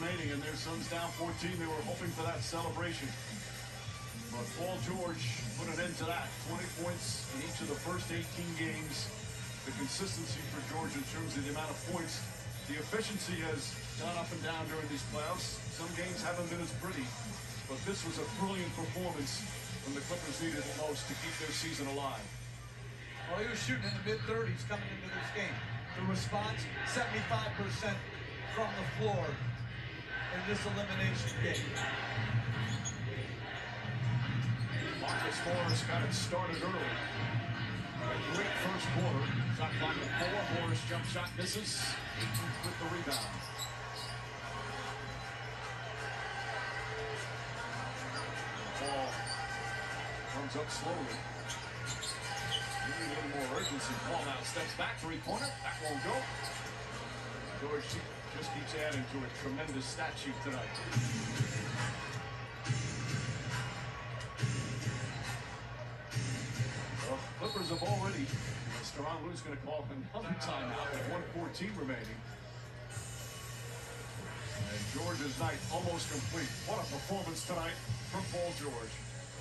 remaining, and their Suns down 14. They were hoping for that celebration. But Paul George put an end to that. 20 points in each of the first 18 games. The consistency for George in terms of the amount of points. The efficiency has gone up and down during these playoffs. Some games haven't been as pretty, but this was a brilliant performance when the Clippers needed it most to keep their season alive. Well, he was shooting in the mid-30s coming into this game. The response, 75% from the floor in this elimination game. Marcus Morris got it started early. A great first quarter. Shot clock at 4. Morris jump shot misses. 18th with the rebound. Ball comes up slowly. Maybe a little more urgency. Ball now steps back. Three-pointer. That won't go. George just keeps adding to a tremendous stat sheet tonight. Well, Clippers have already. Ron Lue's going to call another timeout with 1:14 remaining. And George's night almost complete. What a performance tonight from Paul George.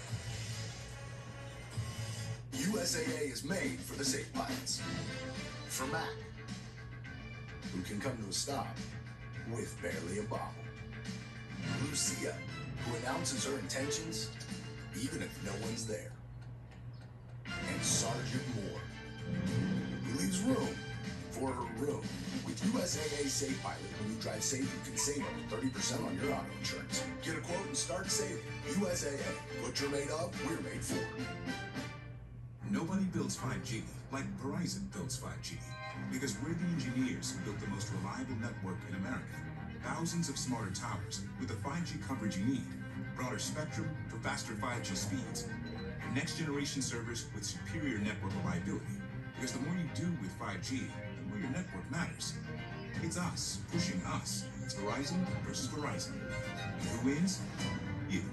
USAA is made for the safe pilots. For Mac, who can come to a stop with barely a bobble. Lucia, who announces her intentions even if no one's there. And Sergeant Moore, who leaves room for her room. With USAA Safe Pilot, when you drive safe, you can save up to 30% on your auto insurance. Get a quote and start saving. USAA. What you're made of, we're made for. Nobody builds 5G like Verizon builds 5G. Because we're the engineers who built the most reliable network in America. Thousands of smarter towers with the 5G coverage you need. Broader spectrum for faster 5G speeds. Next generation servers with superior network reliability. Because the more you do with 5G, the more your network matters. It's us pushing us. It's Verizon versus Verizon. And who wins? You.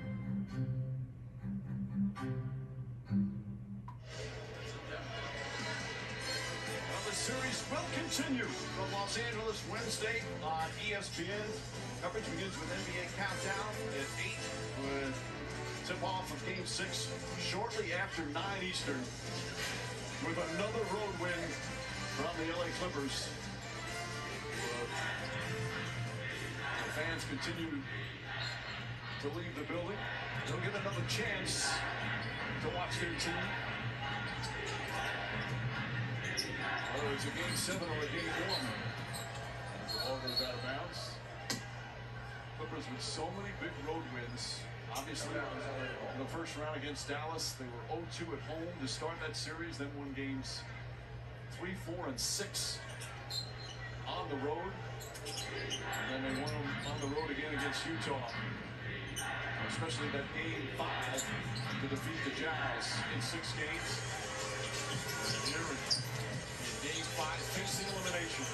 Well, the series will continue from Los Angeles Wednesday on ESPN. Coverage begins with NBA Countdown at 8 with tip-off of Game 6 shortly after 9 Eastern. With another road win from the LA Clippers. The fans continue to leave the building. They'll get another chance to watch their team. Whether it's a Game 7 or a Game 1. As the ball goes out of bounds. Clippers with so many big road wins. Obviously, in the first round against Dallas, they were 0-2 at home to start that series, then won games 3, 4, and 6 on the road. And then they won them on the road again against Utah. Especially that Game 5 to defeat the Jazz in 6 games. Here in Game 5, facing elimination.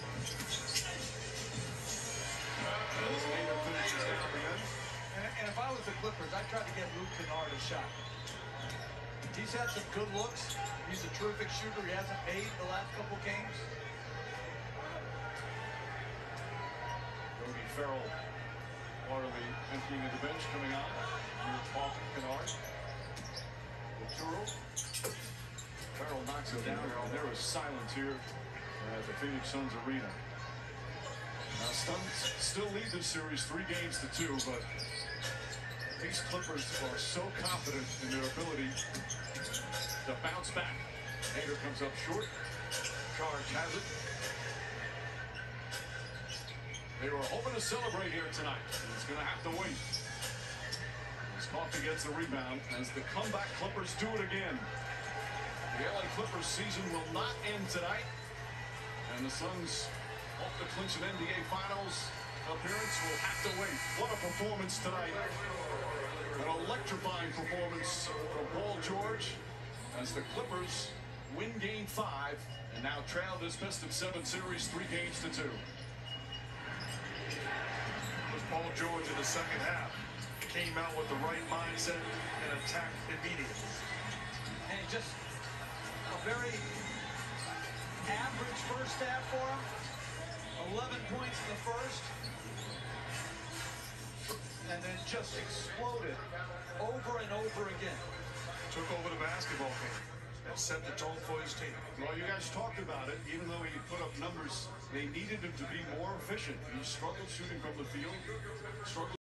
As Nader finishes down the end. And if I was the Clippers, I'd try to get Luke Kennard a shot. He's had some good looks. He's a terrific shooter. He hasn't made the last couple games. Yogi Ferrell, Waterley emptying of the bench, coming on. Here's Hawkins, Kennard. Laturo. Ferrell knocks it down, and there is silence here at the Phoenix Suns arena. Now, Suns still lead this series 3 games to 2, but these Clippers are so confident in their ability to bounce back. Nader comes up short. Charge has it. They were hoping to celebrate here tonight. It's going to have to wait. As Coffey gets the rebound as the comeback Clippers do it again. The LA Clippers season will not end tonight. And the Suns hope to clinch an NBA Finals appearance. Will have to wait. What a performance tonight. An electrifying performance from Paul George as the Clippers win Game 5 and now trail this best-of-7 series 3 games to 2. Was Paul George in the second half. Came out with the right mindset and attacked immediately. And just a very average first half for him. 11 points in the first. just exploded over and over again. Took over the basketball game and set the tone for his team. Well, you guys talked about it. Even though he put up numbers, they needed him to be more efficient. He struggled shooting from the field. Struggled